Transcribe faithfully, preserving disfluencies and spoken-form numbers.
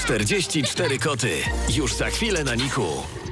czterdzieści cztery koty. Już za chwilę na Niku.